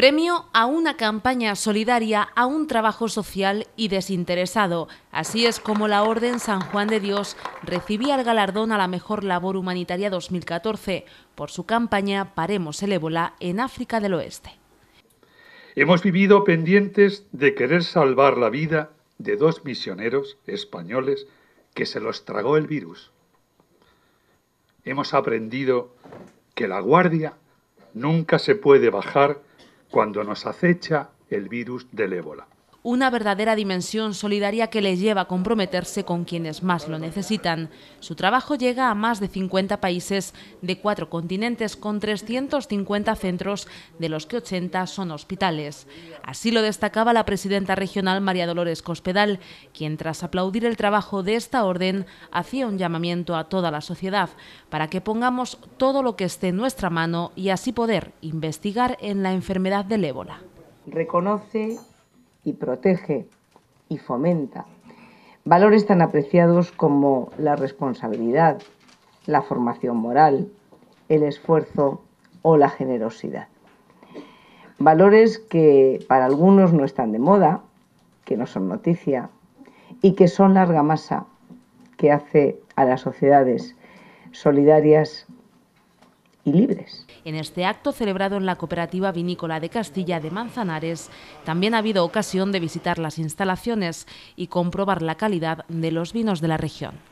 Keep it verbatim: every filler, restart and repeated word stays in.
Premio a una campaña solidaria, a un trabajo social y desinteresado. Así es como la Orden San Juan de Dios recibía el galardón a la mejor labor humanitaria dos mil catorce por su campaña Paremos el ébola en África del Oeste. Hemos vivido pendientes de querer salvar la vida de dos misioneros españoles que se los tragó el virus. Hemos aprendido que la guardia nunca se puede bajar cuando nos acecha el virus del ébola. Una verdadera dimensión solidaria que les lleva a comprometerse con quienes más lo necesitan. Su trabajo llega a más de cincuenta países de cuatro continentes con trescientos cincuenta centros, de los que ochenta son hospitales. Así lo destacaba la presidenta regional María Dolores Cospedal, quien tras aplaudir el trabajo de esta orden hacía un llamamiento a toda la sociedad para que pongamos todo lo que esté en nuestra mano y así poder investigar en la enfermedad del ébola. Reconoce y protege y fomenta valores tan apreciados como la responsabilidad, la formación moral, el esfuerzo o la generosidad. Valores que para algunos no están de moda, que no son noticia y que son la argamasa que hace a las sociedades solidarias y libres. En este acto celebrado en la Cooperativa Vinícola de Castilla de Manzanares, también ha habido ocasión de visitar las instalaciones y comprobar la calidad de los vinos de la región.